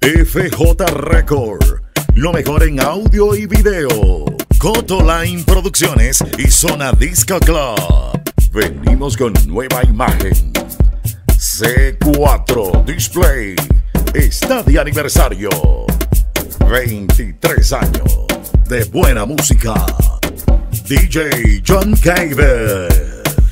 FJ Record, lo mejor en audio y video. Cotoline Producciones y Zona Disco Club. Venimos con nueva imagen. C4 Display está de aniversario. 23 años de buena música. DJ John Caver.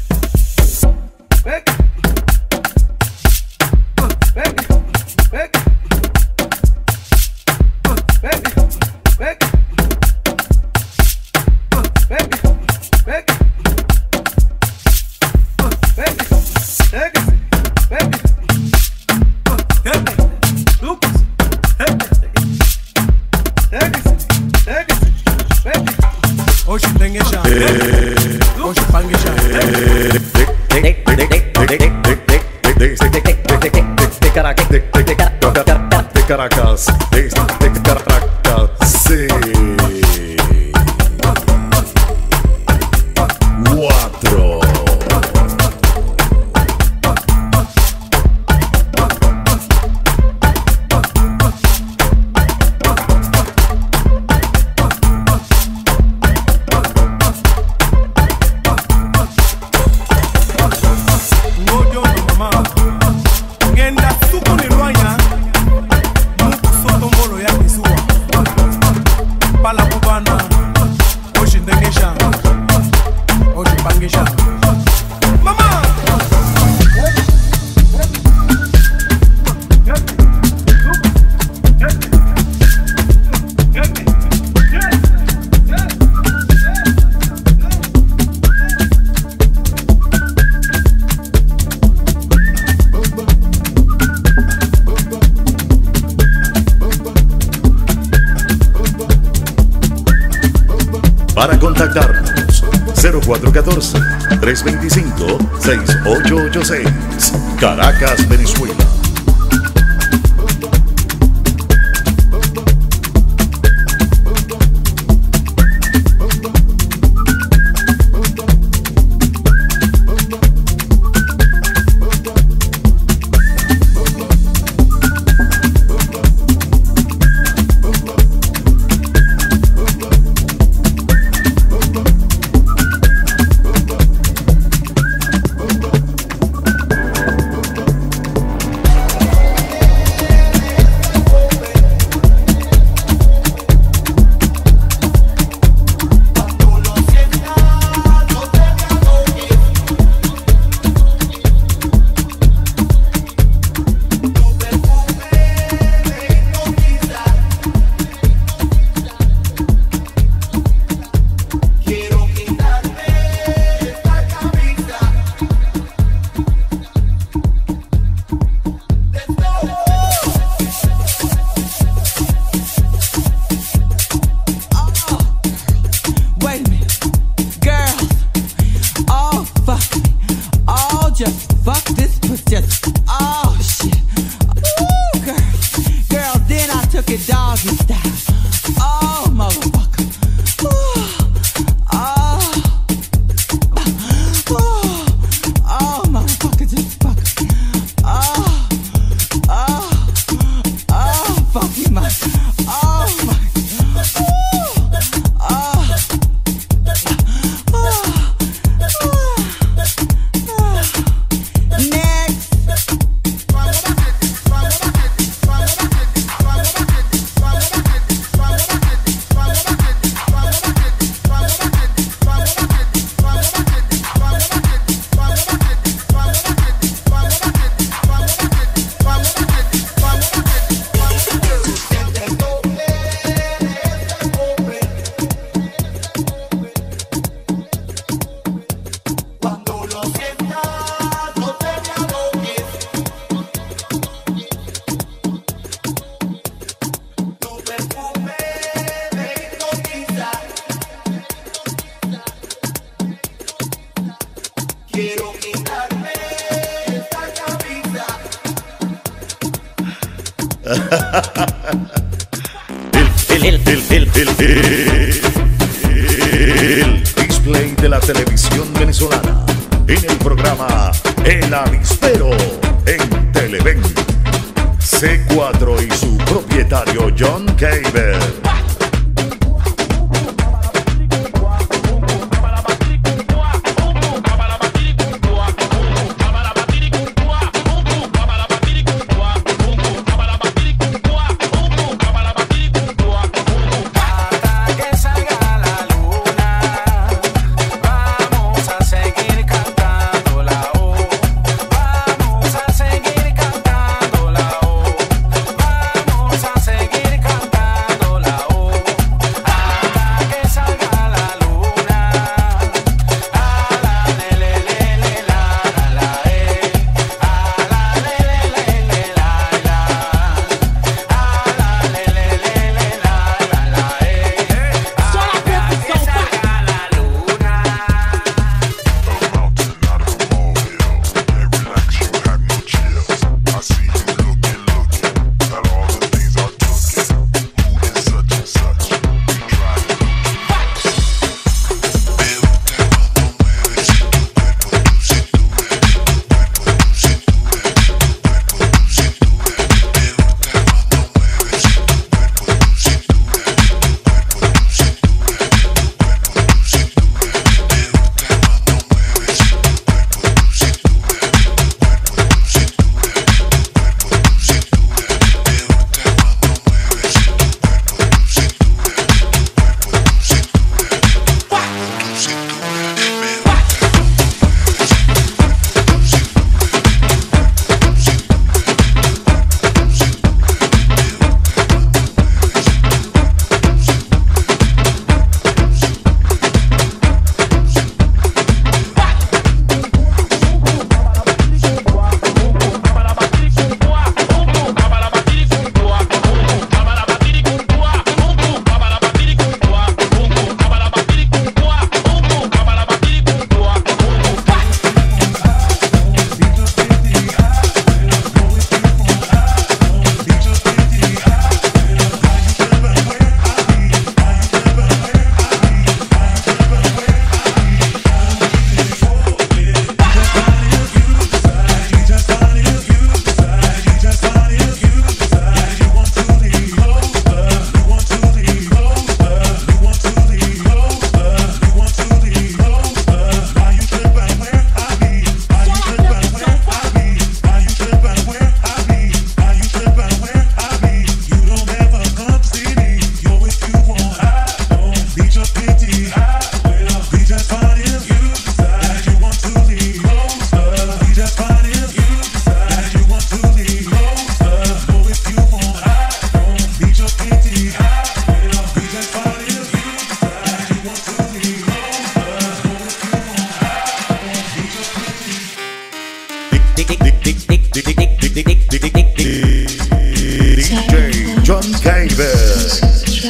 Caracas, desde Caracas, sí. 4. Para contactarnos, 0414-325-6886, Caracas, Venezuela. El display de la televisión venezolana en el programa El Avispero en Televen. C4 y su propietario John Cable. DJ John Cable.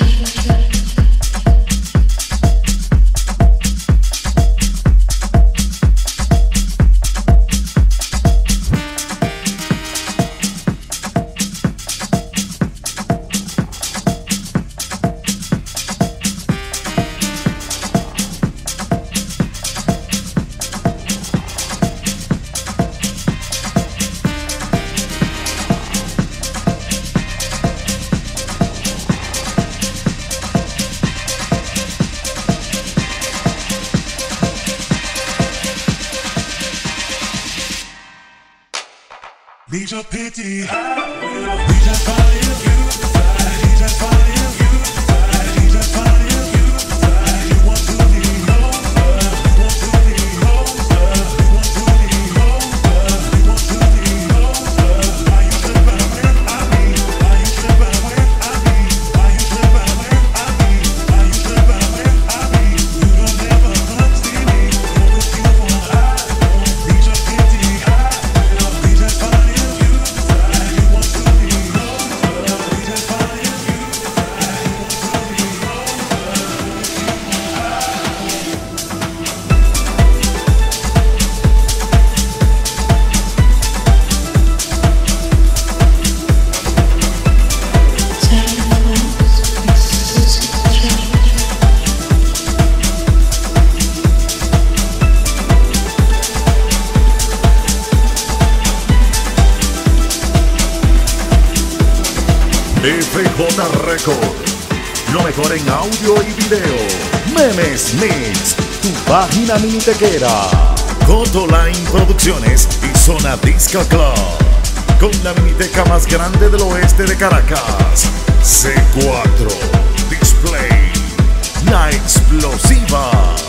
Need your pity, need your body of you, need your body of you, need your body of you, you want to be over, you want to be over, you want to be over, you want to be over. Why you trip out when I be? Why you trip out when I be? Why you trip out when I be? Why you trip out when I be? You don't ever come see me, go with you on I don't need your pity, need your body of you. You want to be over, need your body of you. FJ Record, lo mejor en audio y video. Memes Mix, tu página minitequera. Cotoline Producciones y Zona Disco Club, con la miniteca más grande del oeste de Caracas. C4 Display, la explosiva.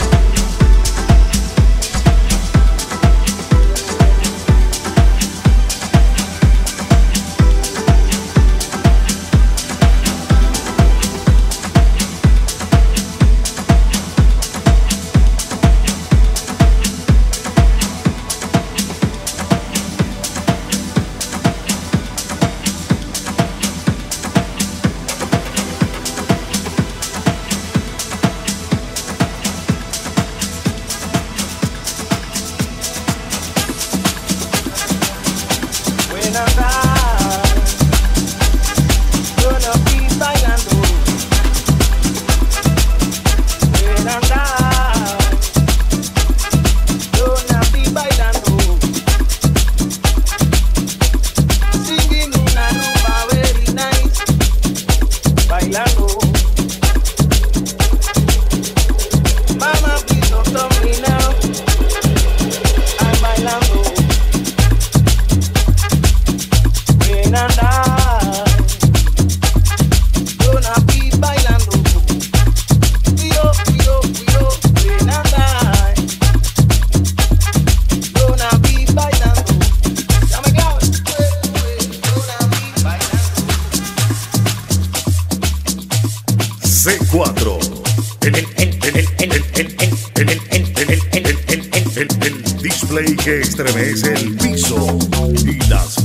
C4, el display que estremece el piso y las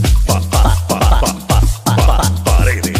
paredes.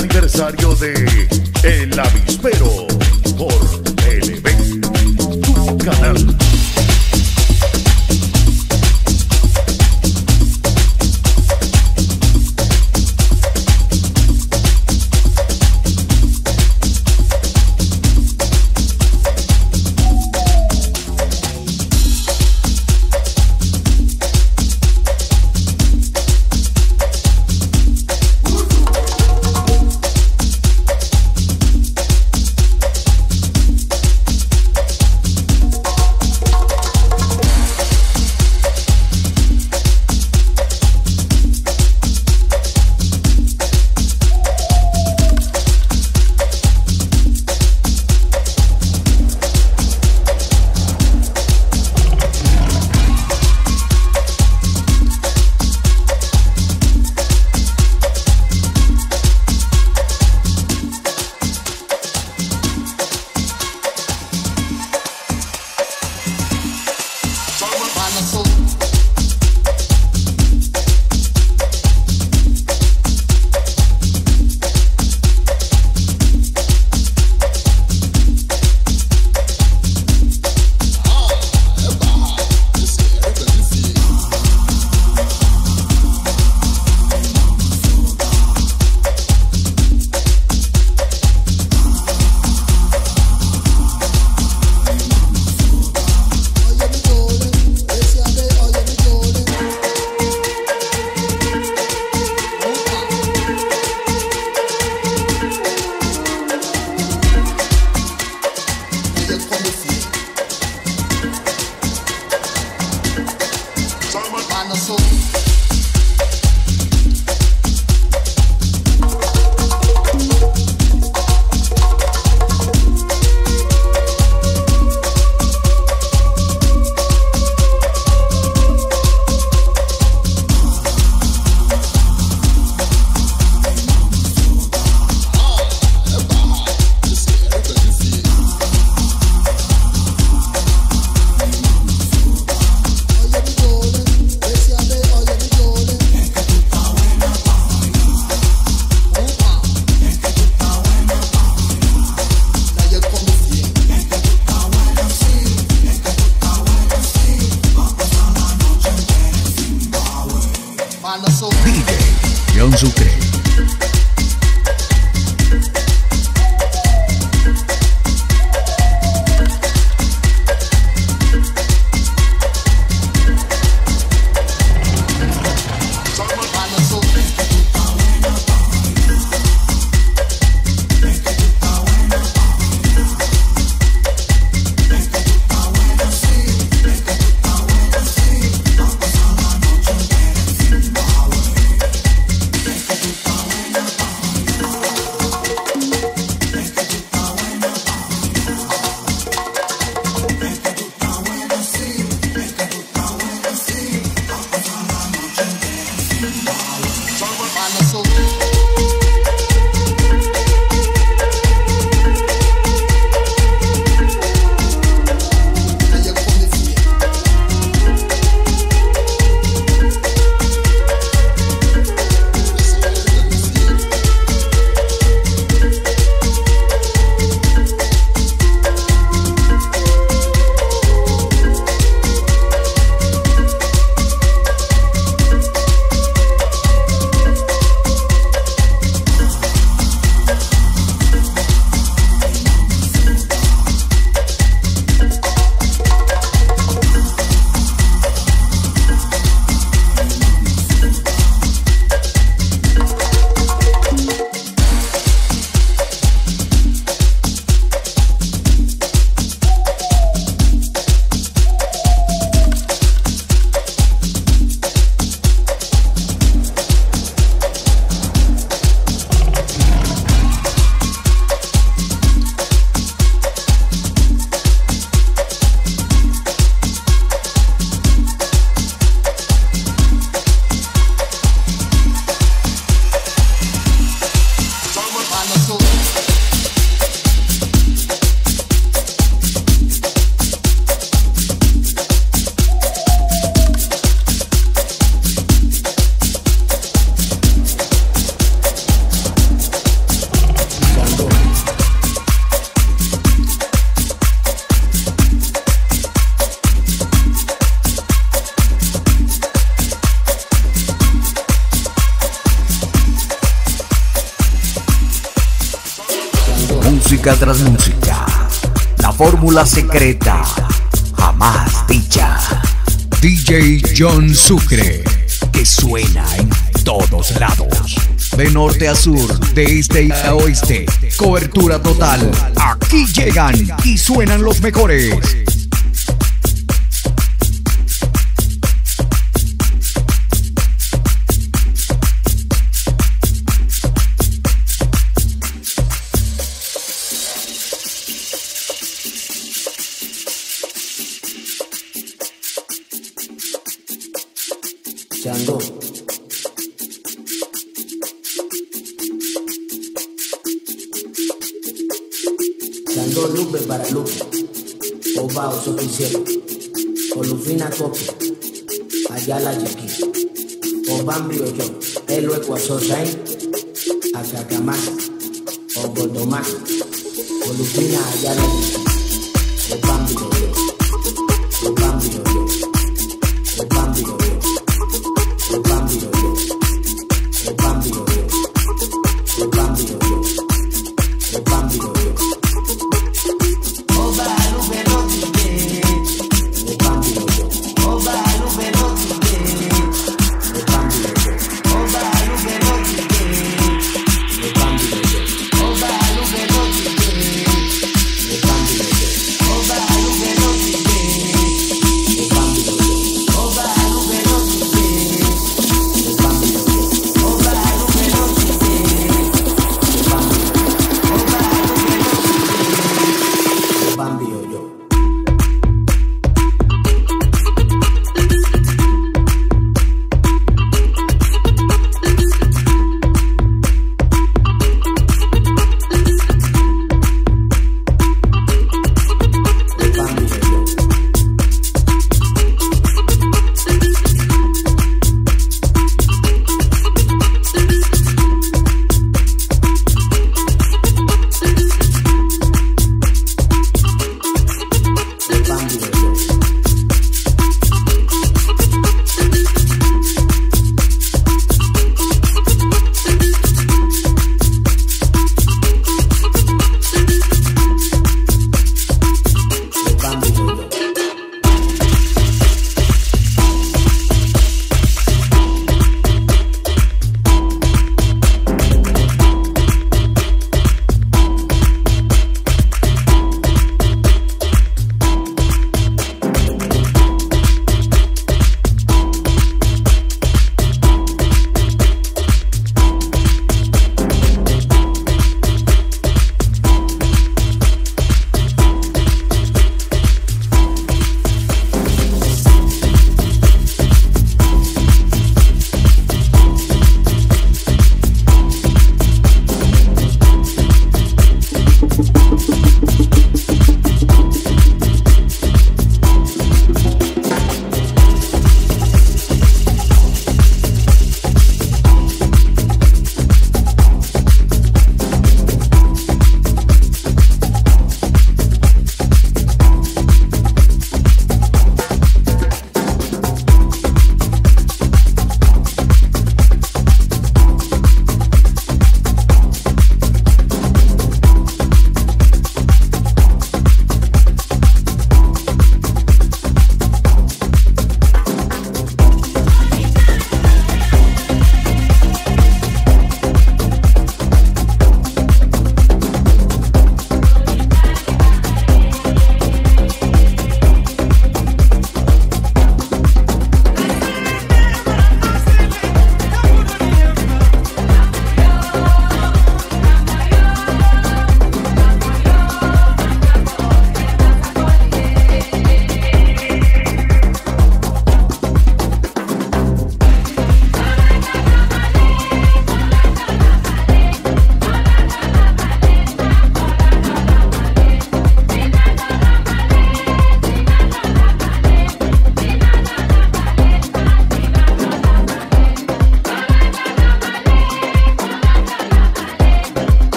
aniversario de El Avispero por LB, tu canal. DJ John Sucre. música tras música. La fórmula secreta jamás dicha. DJ John Sucre, que suena en todos lados. De norte a sur, de este a oeste, cobertura total. Aquí llegan y suenan los mejores. Chango. Chango Lupe para Lupe. Obao Soficiero. Olufina Coque. Ayala Yaqui. Obambi Oyo. Elo Ecuazosai. Acacamás. Ogotomás. Olufina Ayala Yaqui. Obambi Oyo. Obambi Oyo. Obambi Oyo.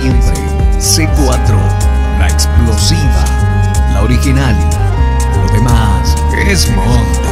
siempre. C4, la explosiva, la original. Lo demás es monte.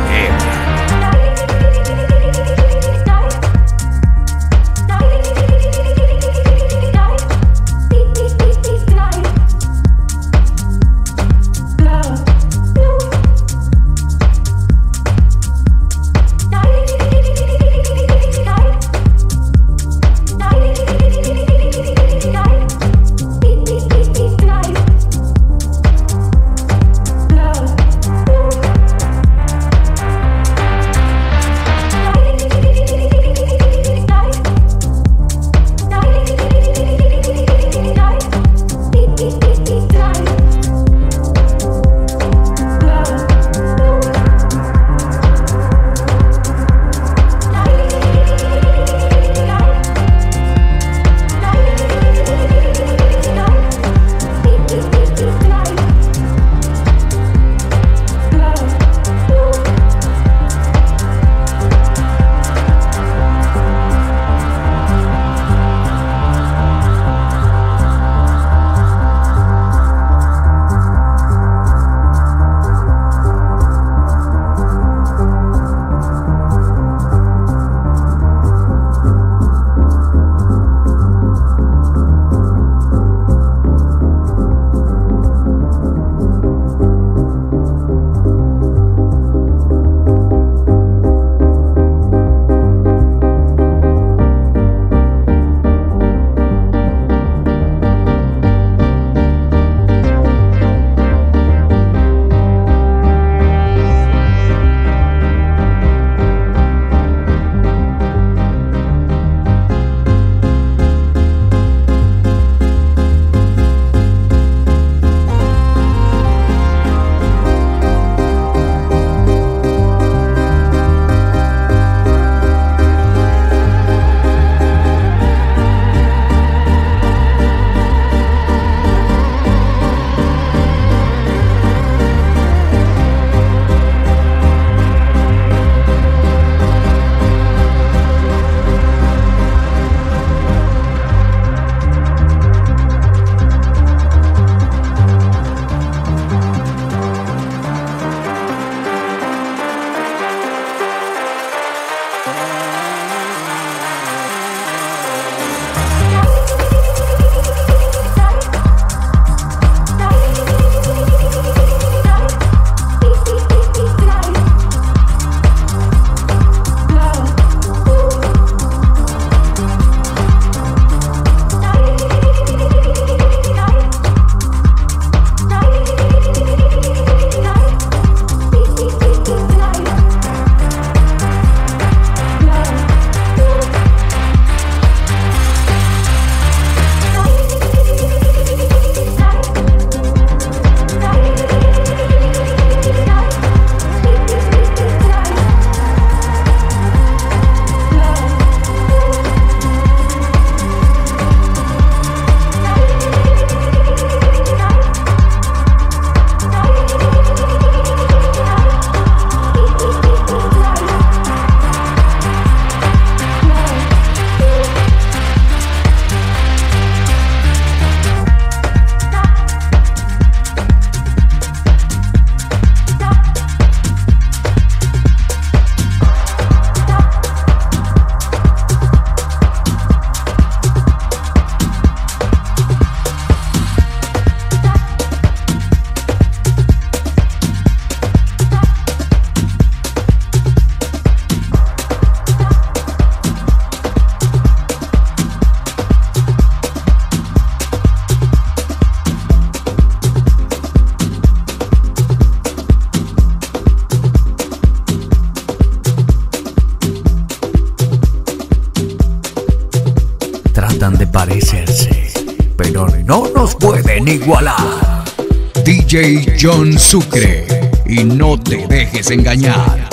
parecerse, pero no nos pueden igualar. DJ John Sucre, y no te dejes engañar.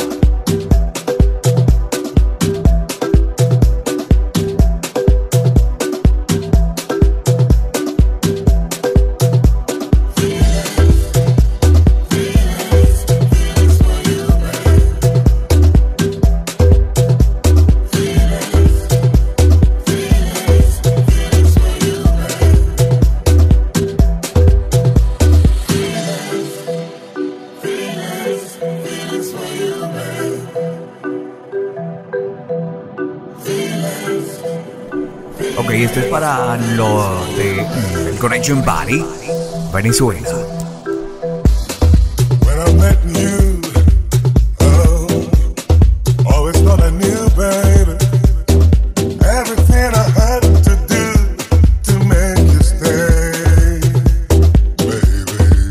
Esto es para lo de Connection Body, Venezuela. When I met you, oh, always thought I knew, baby, everything I had to do to make you stay, baby.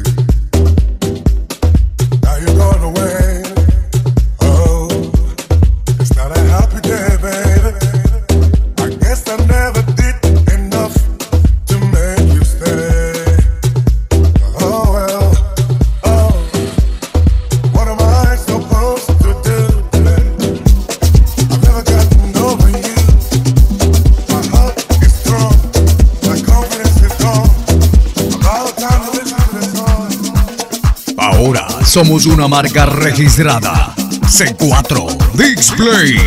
Now you're gone away, oh, it's not a happy day, baby. I guess I never did enough to make you stay. Oh well, oh, what am I supposed to do today? I've never gotten over you. My heart is strong, my confidence is gone. About time to listen to this song. Ahora somos una marca registrada. C4 Display.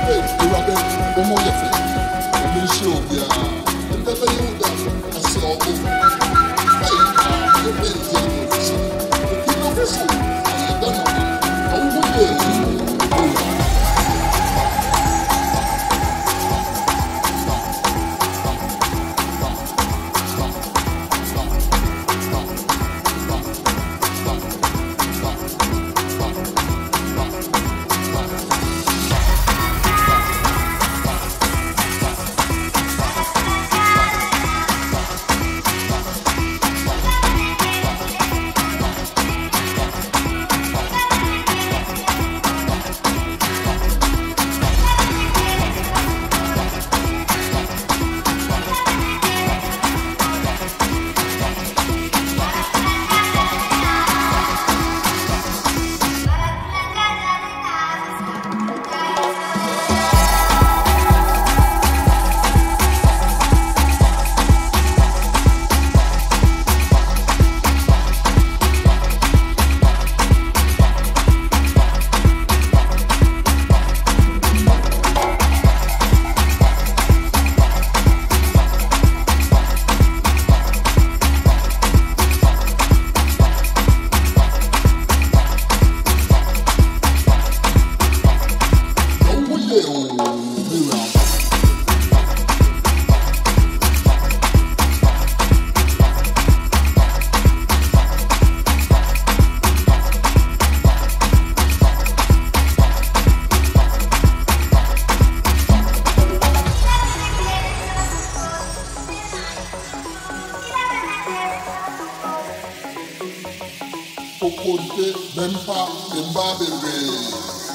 Poponte, Bempa, Bemba,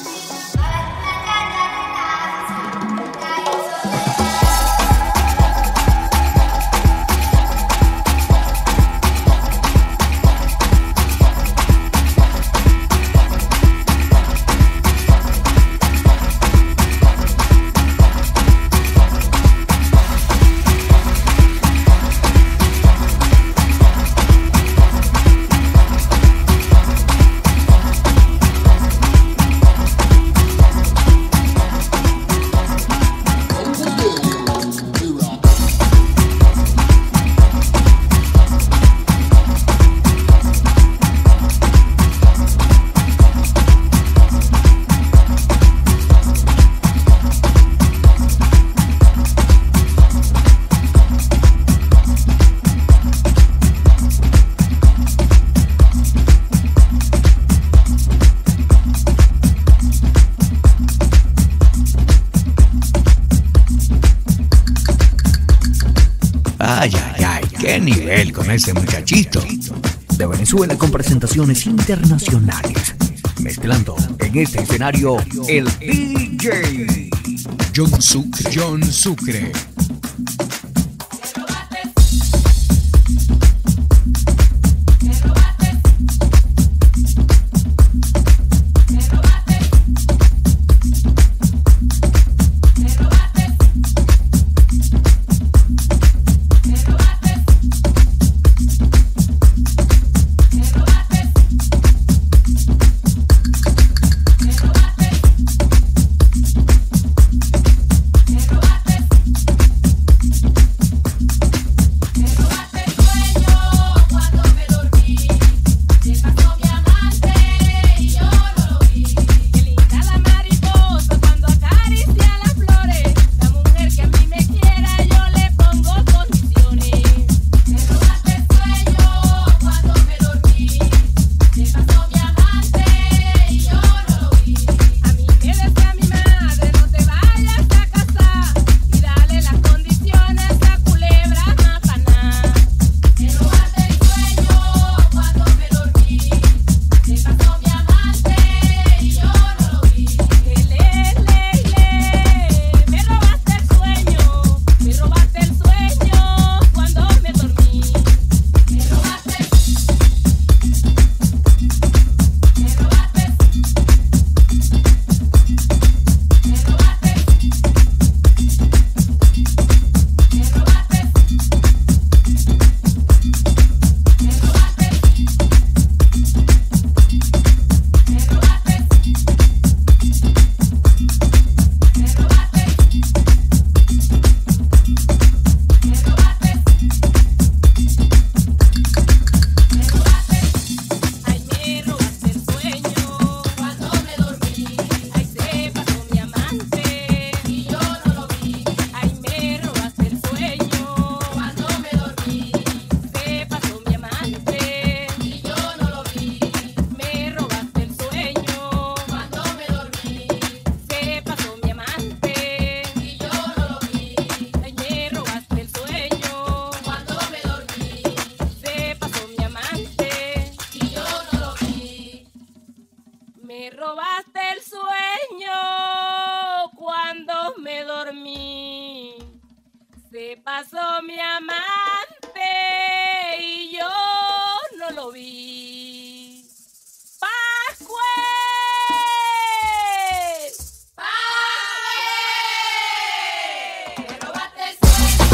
Ay, ay, ay, qué nivel con ese muchachito. De Venezuela con presentaciones internacionales. Mezclando en este escenario el DJ John Sucre. John Sucre. Se pasó mi amante y yo no lo vi. ¡Pascue! ¡Pascue! Me robaste el sueño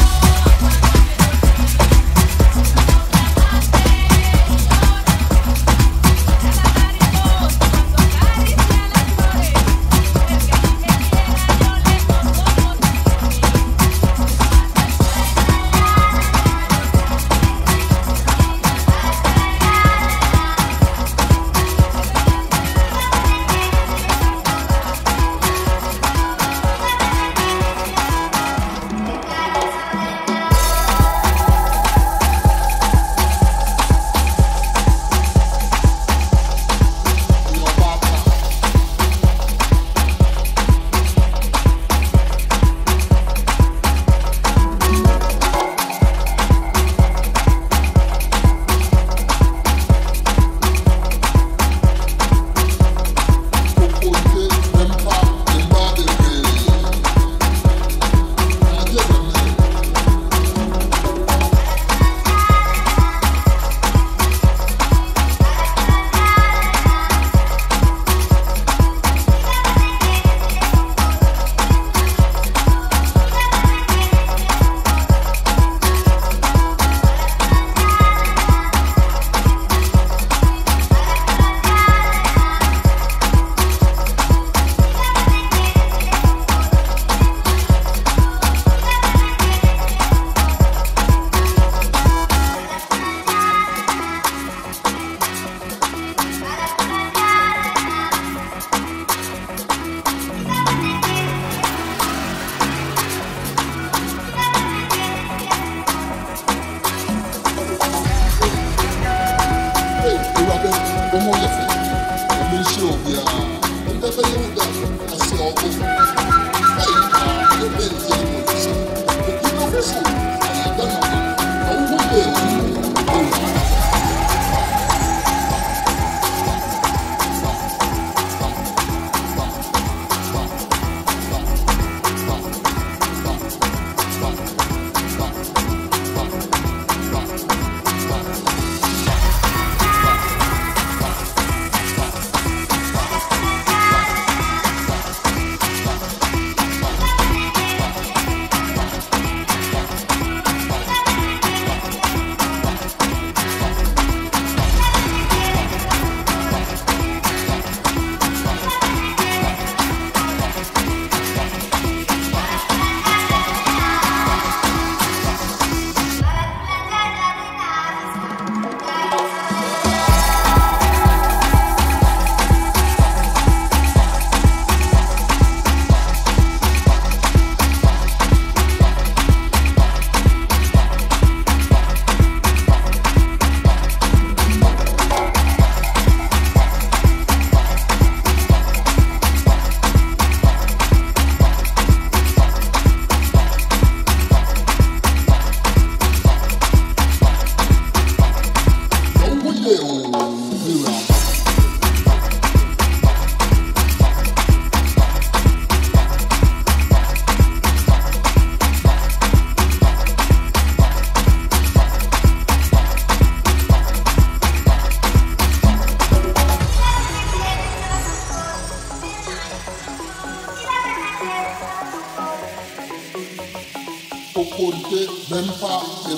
Poponte, Bempa,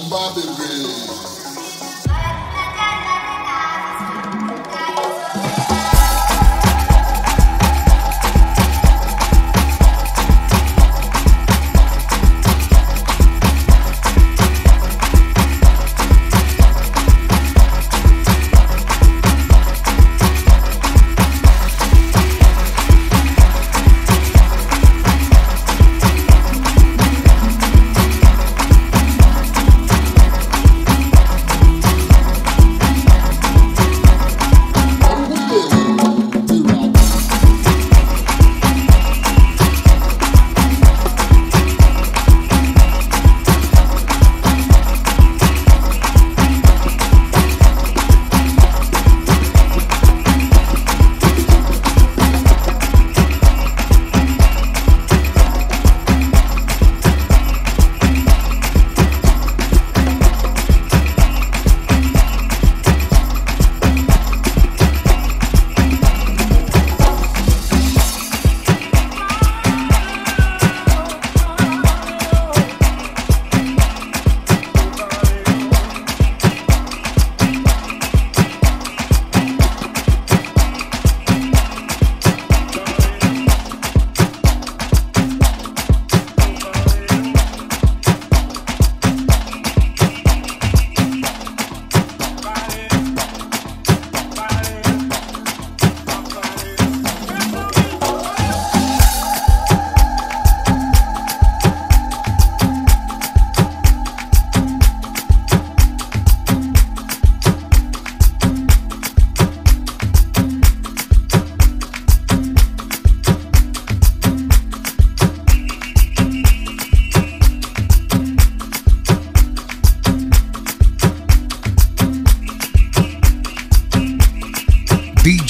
Bemba,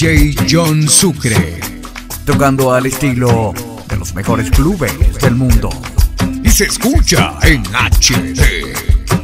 DJ John Sucre, tocando al estilo de los mejores clubes del mundo. Y se escucha en HD.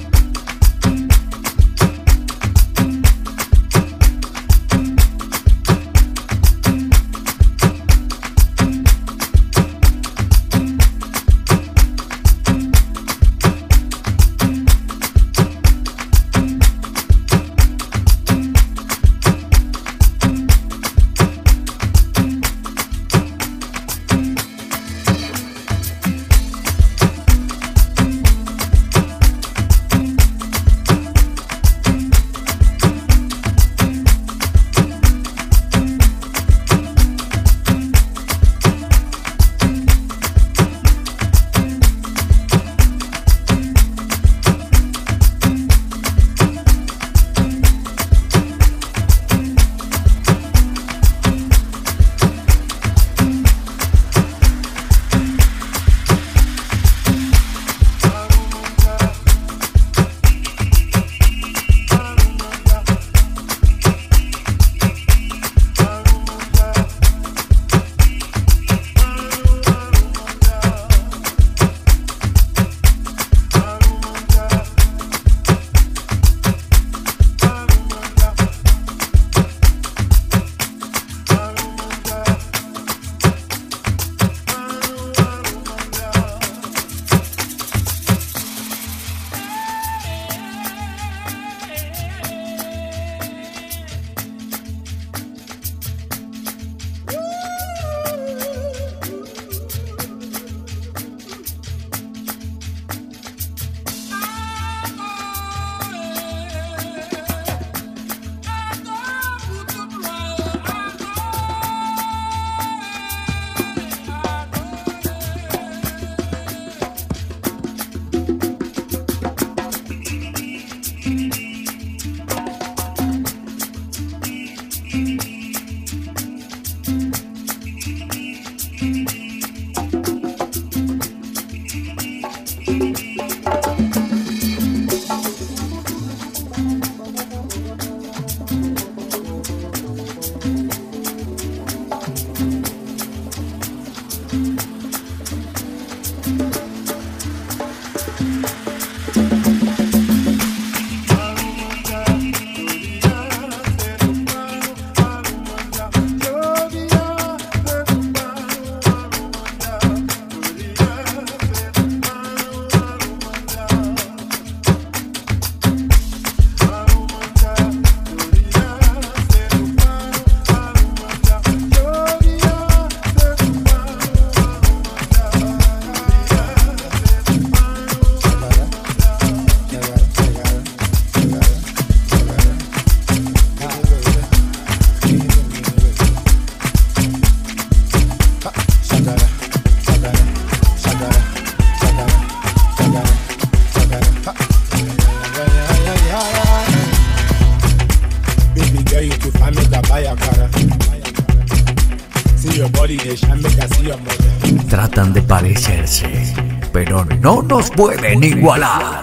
Tratan de parecerse, pero no nos pueden igualar.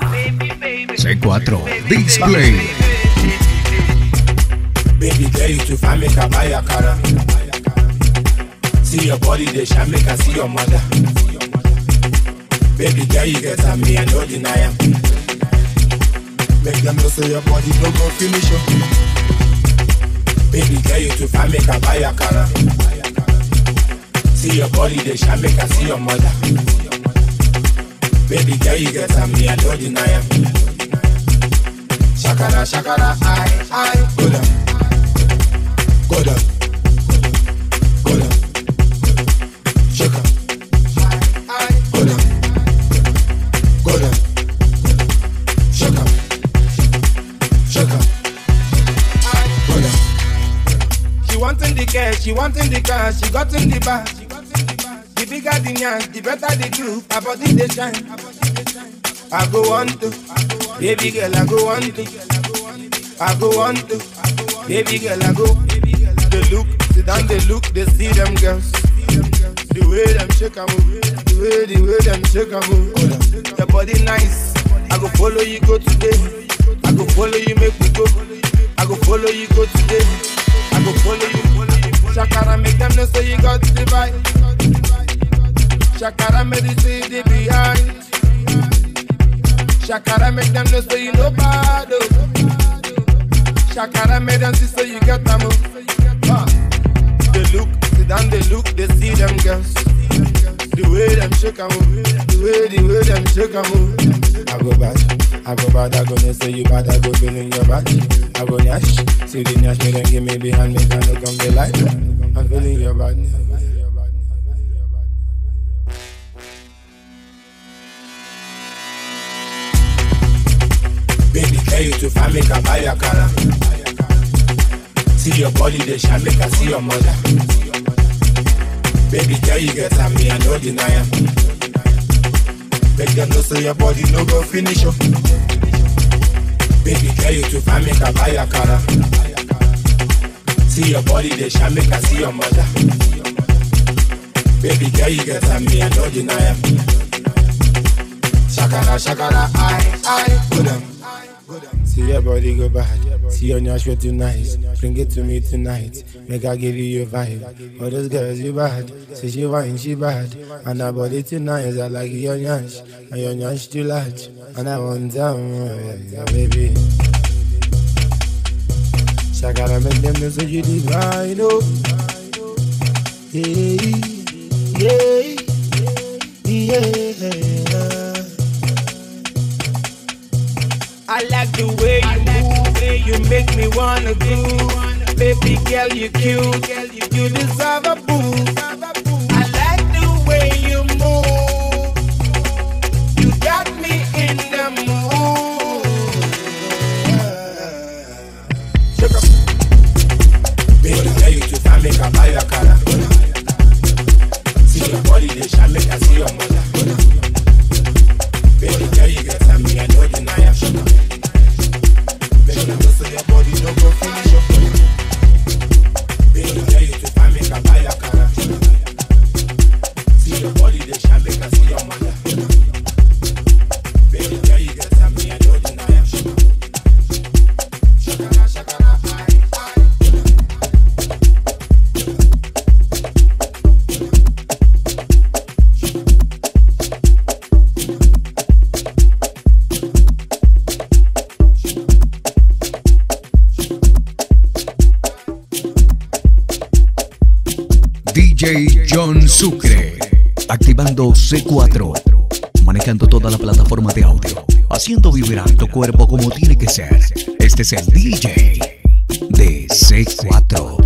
C4 Display. Baby girl, you too fine, make I buy a car. See your body, they shine, make I see your mother. Baby girl, you get on me, I no deny am. Make them know say your body no go finish you. Baby girl, you too fine, make I buy a car. See your body, they shine, make I see your mother. Baby girl, you get on me, I no deny am. Shakara, shakara, I, go down. Go down, go down, shake up, go down, go down, shake up, go down. She wanting the cash, she wanting the car, she got in the bar. The bigger the nyash, the better the groove, her body they shine. I go on to, baby girl, I go on to, I go on to, baby girl, I go. They look, sit down, they look, they see them girls. The way them shake and move, the way them shake and move. Your body nice, I go follow you go today. I go follow you make me go. I go follow you go today. I go follow you. Shakara make them know say you got the vibe. Shakara make the city behind. Shakara make them know say you know bad. Shakara make them see say you got them. They look, sit down, they look, they see them girls. The way them shake and move, the way them shake and move. I go bad, I go no say you bad, I go feeling your body. I go nyash, see the nyash, me then give me behind me, can look on the light. I'm feeling your body. Baby, tell you to find me, can buy your car. See your body, they shall make I see your mother. Baby, girl, you get at me, I no deny am. Make them know so your body no go finish up. Baby, girl, you to find me, can buy your car. See your body, they shall make I see your mother. Baby, girl, you get at me, I no deny am. Shakara, shakara, I, go down. See your body go bad, see your nyash way too nice. Bring it to me tonight, make I give you your vibe. All those girls you bad, say she wine she bad. And her body too nice, I like your nyash. And your nyash too large, and I want down, yeah, baby. Shakara make them know so you divine, oh. Yeah. I like the way you move, you make me wanna groove. Baby girl, you cute, you deserve a boo. I like the way you move, you got me in the mood. Shake up, baby girl, you too fine, make I buy your car. See your body, they shall make I see your mother. Baby girl, you get at me, I know deny am. Make them know so your body no go finish up. Baby girl, you too fine, make I buy your car. See your body, they shall make I see your mother. Baby girl, you get at me, I know deny am. Shakara, shakara, I. DJ John Sucre, activando C4, manejando toda la plataforma de audio, haciendo vibrar tu cuerpo como tiene que ser. Este es el DJ de C4.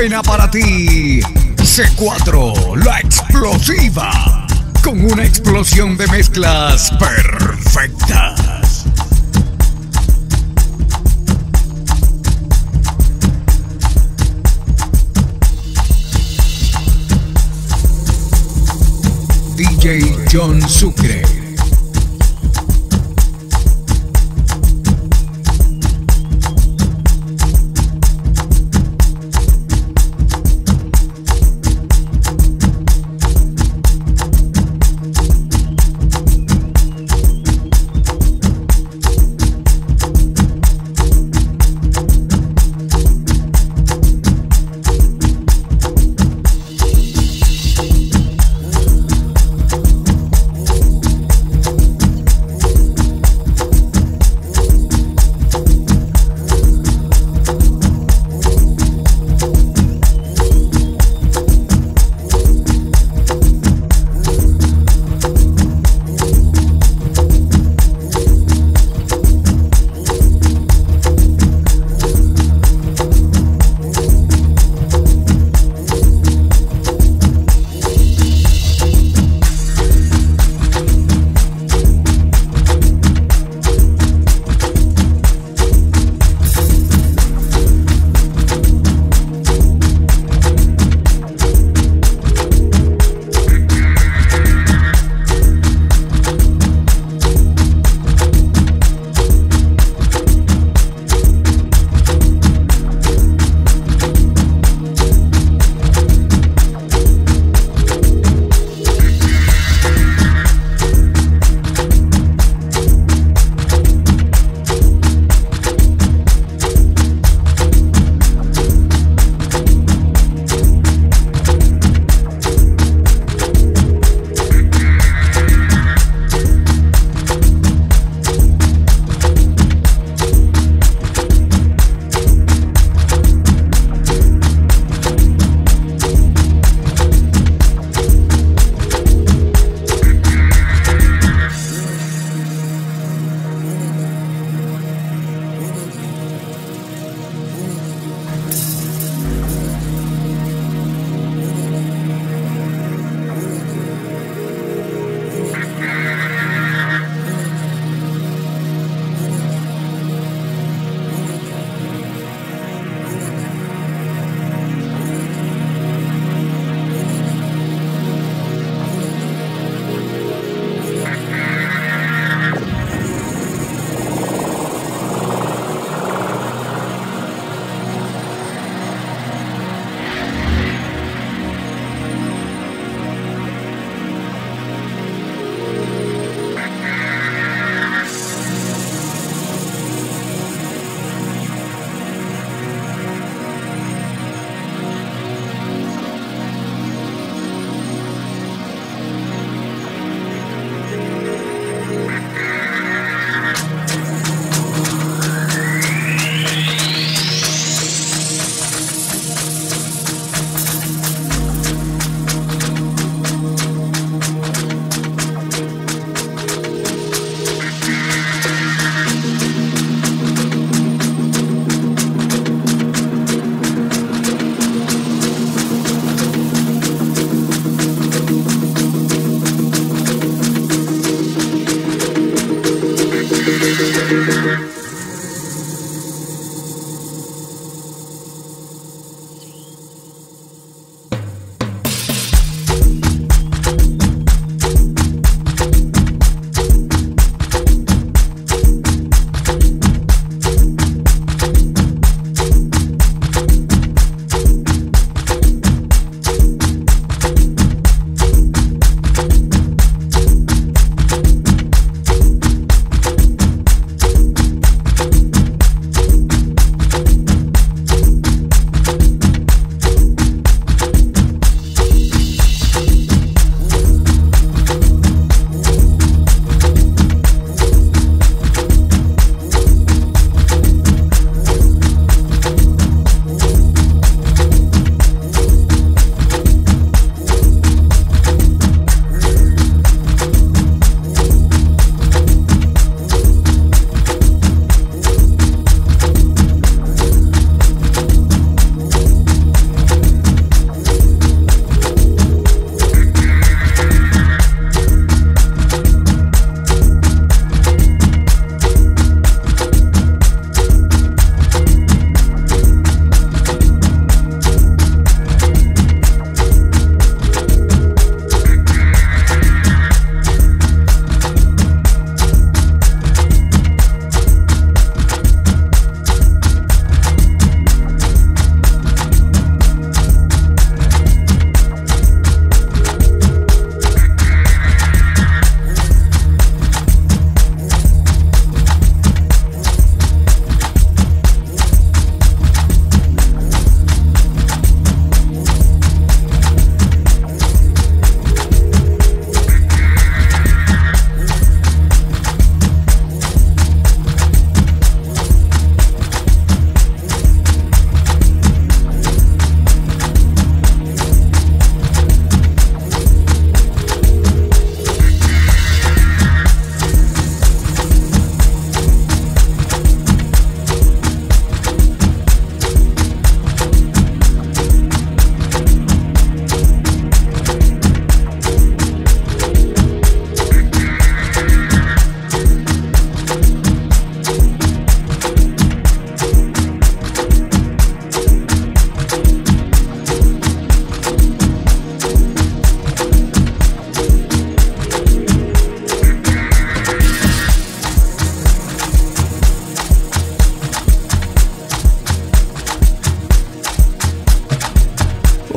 Suena para ti C4, la explosiva, con una explosión de mezclas perfectas. DJ John Sucre.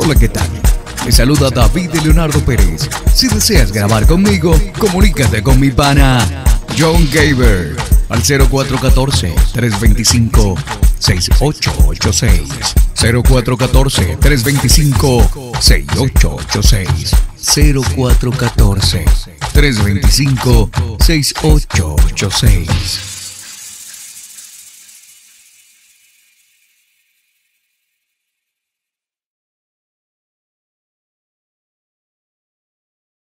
Hola, ¿qué tal? Te saluda David Leonardo Pérez. Si deseas grabar conmigo, comunícate con mi pana John Gaber al 0414-325-6886. 0414-325-6886. 0414-325-6886.